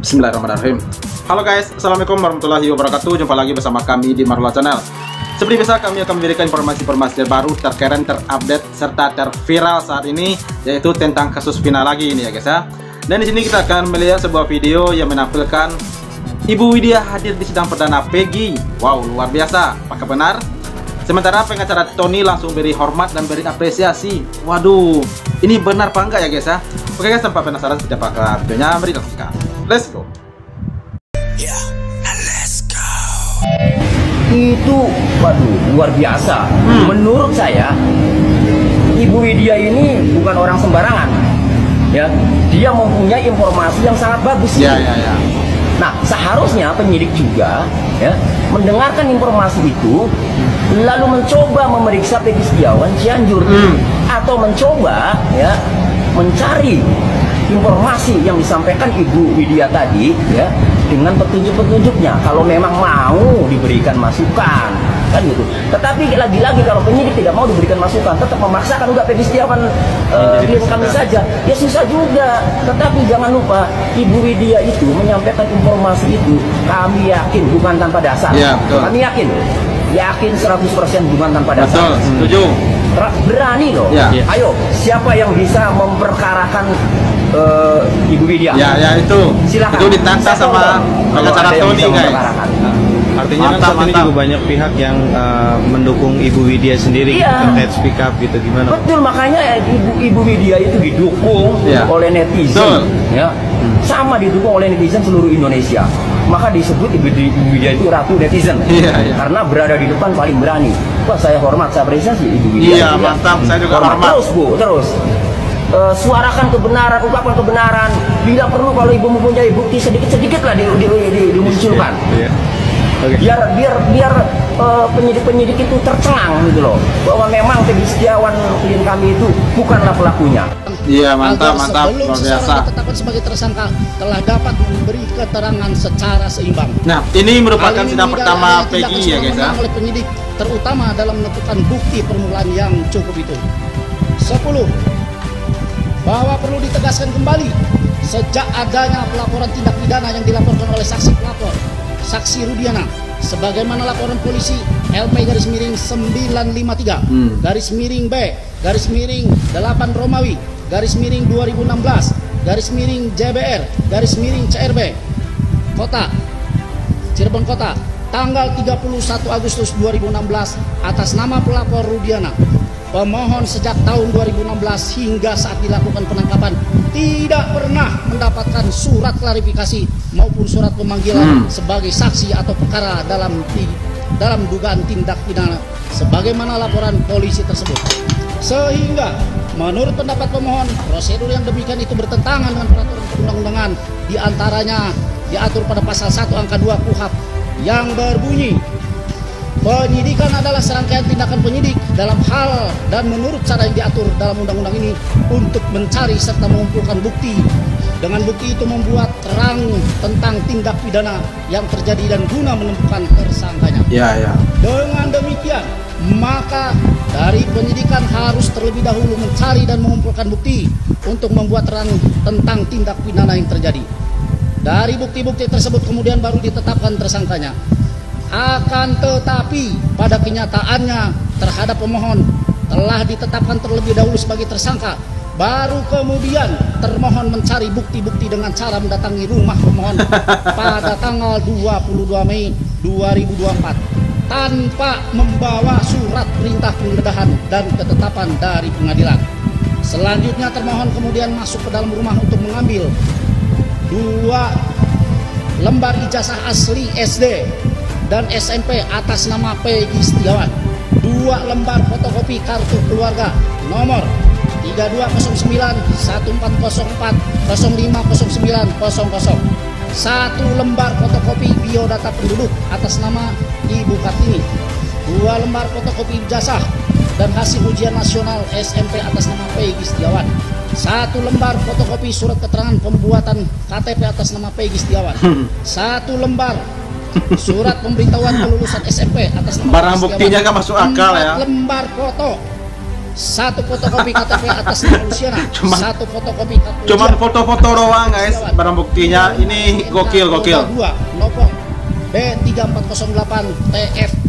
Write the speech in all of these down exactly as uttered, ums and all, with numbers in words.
Bismillahirrahmanirrahim. Halo guys, assalamualaikum warahmatullahi wabarakatuh. Jumpa lagi bersama kami di Marula Channel. Seperti biasa, kami akan memberikan informasi-informasi terbaru, terkeren, terupdate, serta terviral saat ini, yaitu tentang kasus Vina lagi ini ya guys ya. Dan di sini kita akan melihat sebuah video yang menampilkan Ibu Widya hadir di sidang perdana Peggy. Wow, luar biasa. Apakah benar? Sementara pengacara Tony langsung beri hormat dan beri apresiasi. Waduh, ini benar apa enggak ya guys ya? Oke guys, tanpa penasaran seperti apakah videonya, mari kita saksikan. Let's go. Yeah, let's go. Itu, waduh, luar biasa. Hmm. Menurut saya, Ibu Widya ini bukan orang sembarangan. Ya, dia mempunyai informasi yang sangat bagus. Ya, ya, ya. Nah, seharusnya penyidik juga ya mendengarkan informasi itu, lalu mencoba memeriksa Peggy Setiawan Cianjur, hmm. atau mencoba ya mencari informasi yang disampaikan Ibu Widya tadi ya dengan petunjuk-petunjuknya kalau memang mau diberikan masukan kan gitu. Tetapi lagi-lagi kalau penyidik tidak mau diberikan masukan, tetap memaksakan udah Peggy Setiawan uh, klien kami saja, ya susah juga. Tetapi jangan lupa Ibu Widya itu menyampaikan informasi itu, kami yakin bukan tanpa dasar. Ya, betul. Kami yakin yakin seratus persen bukan tanpa dasar. Betul, setuju. Berani loh. Ya. Ayo, siapa yang bisa memperkarakan uh, Ibu Widya? Ya, ya itu. Silakan. Itu ditantang sama pengacara Tony guys. Artinya mantap, kan saat ini juga banyak pihak yang uh, mendukung Ibu Widya sendiri, iya, terkait speak up gitu, gimana? Betul, makanya Ibu Ibu Widya itu didukung ya oleh netizen. Betul. Ya, hmm. sama didukung oleh netizen seluruh Indonesia. Maka disebut Ibu Widya itu ratu netizen, iya, iya. karena berada di depan paling berani. Wah, saya hormat, saya apresiasi Ibu Widya. Iya, mantap, saya juga hormat. Terus Bu, terus uh, suarakan kebenaran, ungkapkan kebenaran. Bila perlu kalau Ibu mempunyai bukti sedikit-sedikit lah di, di, di, dimunculkan. Iya. Okay. Biar biar biar uh, penyidik-penyidik itu tercengang gitu loh, bahwa memang Peggy Setiawan klien kami itu bukanlah pelakunya. Iya, mantap, mantap, luar biasa. Ditetapkan sebagai tersangka telah dapat memberi keterangan secara seimbang. Nah, ini merupakan sidang pertama Peggy ya guys ya. Oleh penyidik, terutama dalam menentukan bukti permulaan yang cukup itu. Sepuluh, bahwa perlu ditegaskan kembali sejak adanya pelaporan tindak pidana yang dilaporkan oleh saksi pelapor, Saksi Rudiana, sebagaimana laporan polisi L P garis miring sembilan lima tiga hmm. garis miring B garis miring delapan Romawi garis miring dua ribu enam belas garis miring J B R garis miring C R B Kota Cirebon Kota tanggal tiga puluh satu Agustus dua ribu enam belas atas nama pelapor Rudiana. Pemohon sejak tahun dua ribu enam belas hingga saat dilakukan penangkapan tidak pernah mendapatkan surat klarifikasi maupun surat pemanggilan hmm. sebagai saksi atau perkara dalam dalam dugaan tindak pidana sebagaimana laporan polisi tersebut. Sehingga menurut pendapat pemohon, prosedur yang demikian itu bertentangan dengan peraturan perundang-undangan, di antaranya diatur pada pasal satu angka dua K U H A P yang berbunyi penyidikan adalah serangkaian tindakan penyidik dalam hal dan menurut cara yang diatur dalam undang-undang ini untuk mencari serta mengumpulkan bukti. Dengan bukti itu membuat terang tentang tindak pidana yang terjadi dan guna menemukan tersangkanya. Ya, ya. Dengan demikian, maka dari penyidikan harus terlebih dahulu mencari dan mengumpulkan bukti untuk membuat terang tentang tindak pidana yang terjadi. Dari bukti-bukti tersebut kemudian baru ditetapkan tersangkanya. Akan tetapi pada kenyataannya terhadap pemohon telah ditetapkan terlebih dahulu sebagai tersangka, baru kemudian termohon mencari bukti-bukti dengan cara mendatangi rumah pemohon pada tanggal dua puluh dua Mei dua ribu dua puluh empat tanpa membawa surat perintah penggeledahan dan ketetapan dari pengadilan. Selanjutnya termohon kemudian masuk ke dalam rumah untuk mengambil dua lembar ijazah asli S D dan S M P atas nama Peggy Setiawan, dua lembar fotokopi kartu keluarga nomor tiga dua nol sembilan satu empat nol empat nol lima nol sembilan nol nol, satu lembar fotokopi biodata penduduk atas nama Ibu Kartini, dua lembar fotokopi ijazah dan hasil ujian nasional S M P atas nama Peggy Setiawan, satu lembar fotokopi surat keterangan pembuatan K T P atas nama Peggy Setiawan, satu lembar surat pemberitahuan kelulusan S M P atas nama barang buktinya kan masuk akal ya. Lembar foto satu fotokopi K T P atas nama Luciana, Cuman- satu fotokopi kartu Cuman ujian. foto-foto doang guys, barang buktinya ini gokil gokil. dua Nopong B tiga empat nol delapan T F P.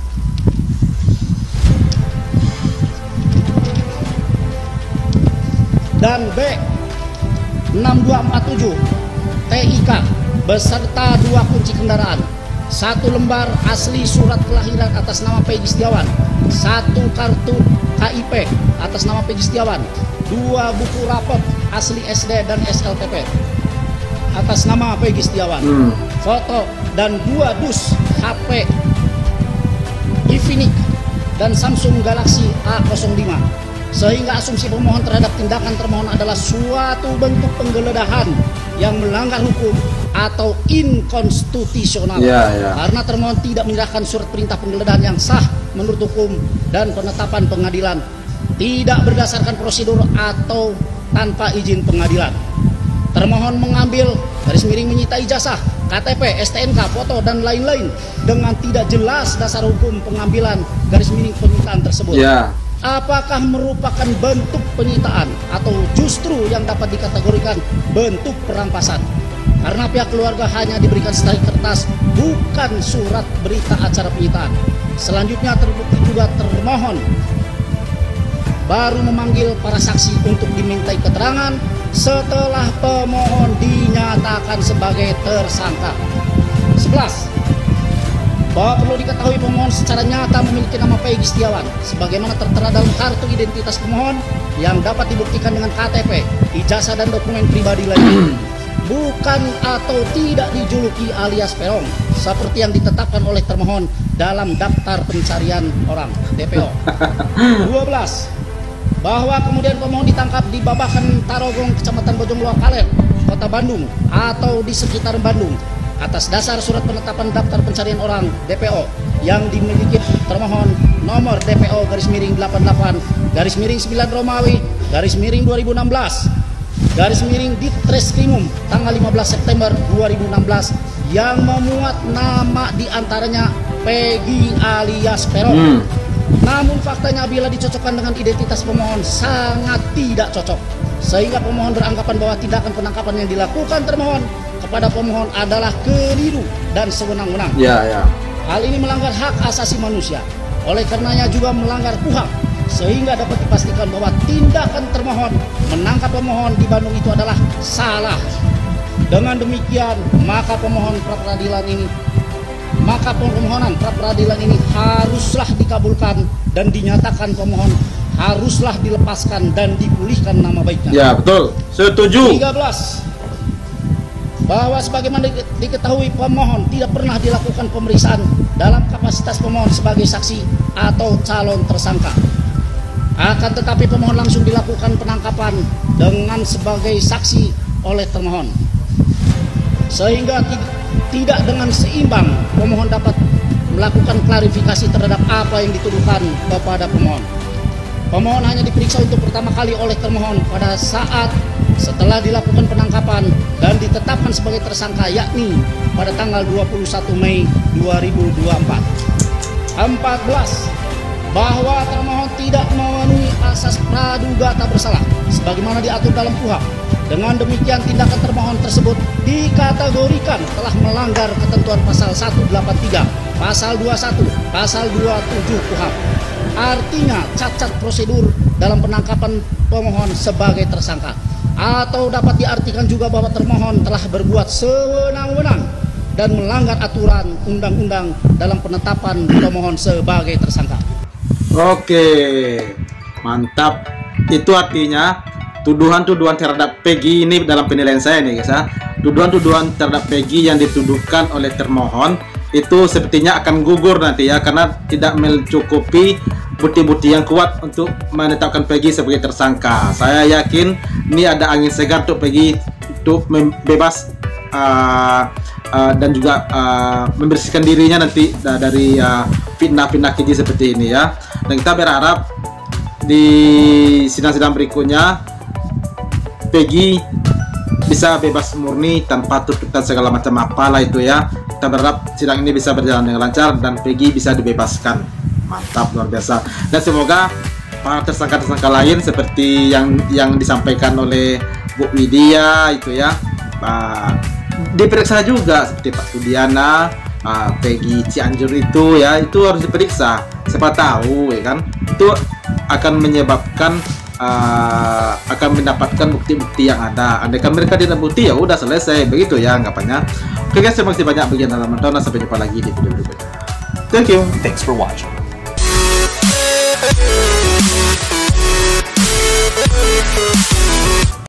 Dan B enam dua empat tujuh T I K beserta dua kunci kendaraan, satu lembar asli surat kelahiran atas nama Peggy Setiawan, satu kartu K I P atas nama Peggy Setiawan, dua buku rapot asli S D dan S L T P atas nama Peggy Setiawan, Hmm. foto dan dua dus H P Infinix dan Samsung Galaxy A nol lima. Sehingga asumsi pemohon terhadap tindakan termohon adalah suatu bentuk penggeledahan yang melanggar hukum atau inkonstitusional. Ya, ya. Karena termohon tidak menyerahkan surat perintah penggeledahan yang sah menurut hukum dan penetapan pengadilan, tidak berdasarkan prosedur atau tanpa izin pengadilan. Termohon mengambil garis miring menyita ijazah, K T P, S T N K, foto dan lain-lain dengan tidak jelas dasar hukum pengambilan garis miring penyitaan tersebut. Ya. Apakah merupakan bentuk penyitaan atau justru yang dapat dikategorikan bentuk perampasan? Karena pihak keluarga hanya diberikan setari kertas, bukan surat berita acara penyitaan. Selanjutnya terbukti juga termohon baru memanggil para saksi untuk dimintai keterangan setelah pemohon dinyatakan sebagai tersangka. sebelas. Bahwa perlu diketahui pemohon secara nyata memiliki nama Peggy Setiawan sebagaimana tertera dalam kartu identitas pemohon yang dapat dibuktikan dengan K T P, ijazah dan dokumen pribadi lainnya. Bukan atau tidak dijuluki alias peong seperti yang ditetapkan oleh termohon dalam daftar pencarian orang D P O. dua belas. Bahwa kemudian pemohon ditangkap di Babakan Tarogong, Kecamatan Bojongloa Kalen, Kota Bandung atau di sekitar Bandung atas dasar surat penetapan daftar pencarian orang D P O yang dimiliki termohon nomor D P O garis miring delapan puluh delapan garis miring sembilan Romawi garis miring dua ribu enam belas garis miring Ditreskrimum tanggal lima belas September dua ribu enam belas yang memuat nama diantaranya Peggy alias Peron. Hmm. Namun faktanya bila dicocokkan dengan identitas pemohon sangat tidak cocok, sehingga pemohon beranggapan bahwa tindakan penangkapan yang dilakukan termohon kepada pemohon adalah keliru dan sewenang-wenang. Ya, ya. Hal ini melanggar hak asasi manusia, oleh karenanya juga melanggar K U H A, sehingga dapat dipastikan bahwa tindakan termohon menangkap pemohon di Bandung itu adalah salah. Dengan demikian, maka pemohon pra-peradilan ini maka permohonan pra-peradilan ini haruslah dikabulkan dan dinyatakan pemohon haruslah dilepaskan dan dipulihkan nama baiknya. Ya, betul. Setuju. tiga belas. Bahwa sebagaimana di- diketahui pemohon tidak pernah dilakukan pemeriksaan dalam kapasitas pemohon sebagai saksi atau calon tersangka. Akan tetapi pemohon langsung dilakukan penangkapan dengan sebagai saksi oleh termohon. Sehingga ti- tidak dengan seimbang pemohon dapat melakukan klarifikasi terhadap apa yang dituduhkan kepada pemohon. Pemohon hanya diperiksa untuk pertama kali oleh termohon pada saat setelah dilakukan penangkapan dan ditetapkan sebagai tersangka, yakni pada tanggal dua puluh satu Mei dua ribu dua puluh empat. empat belas. Bahwa termohon tidak memenuhi asas praduga tak bersalah sebagaimana diatur dalam K U H A. Dengan demikian tindakan termohon tersebut dikategorikan telah melanggar ketentuan pasal seratus delapan puluh tiga, pasal dua puluh satu, pasal dua puluh tujuh K U H A. Artinya cacat prosedur dalam penangkapan pemohon sebagai tersangka. Atau dapat diartikan juga bahwa termohon telah berbuat sewenang-wenang dan melanggar aturan undang-undang dalam penetapan pemohon sebagai tersangka. Oke, mantap. Itu artinya tuduhan-tuduhan terhadap Peggy ini dalam penilaian saya nih guys ya. Tuduhan-tuduhan terhadap Peggy yang dituduhkan oleh termohon itu sepertinya akan gugur nanti ya, karena tidak mencukupi bukti-bukti yang kuat untuk menetapkan Peggy sebagai tersangka. Saya yakin ini ada angin segar untuk Peggy untuk bebas uh, uh, dan juga uh, membersihkan dirinya nanti dari uh, fitnah-fitnah keji seperti ini ya. Dan kita berharap di sidang-sidang berikutnya Peggy bisa bebas murni tanpa tuntutan segala macam apalah itu ya. Kita berharap sidang ini bisa berjalan dengan lancar dan Peggy bisa dibebaskan. Mantap, luar biasa. Dan semoga para tersangka-tersangka lain seperti yang yang disampaikan oleh Bu Widya itu ya, uh, diperiksa juga seperti Pak Sudiana, uh, Peggy Cianjur itu ya, itu harus diperiksa. Siapa tahu ya kan, itu akan menyebabkan uh, akan mendapatkan bukti-bukti yang ada. Andaikan mereka tidak bukti ya udah selesai begitu ya anggapannya. Oke guys, terima kasih banyak bagi yang telah menonton. Sampai jumpa lagi di video berikutnya. Thank you. Thanks for watching.